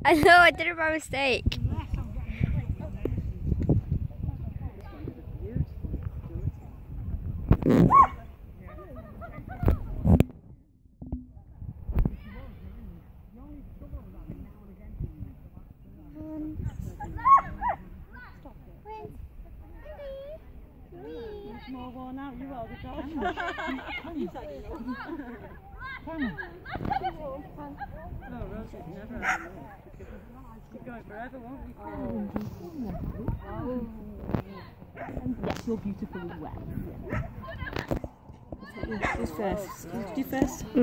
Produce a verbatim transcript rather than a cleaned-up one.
I know, I did it by mistake. More worn out, you are the dog. Oh, Rosie, never had enough. Keep going forever, won't we? Oh. Yes, you're beautiful as well. Who's first? You do first.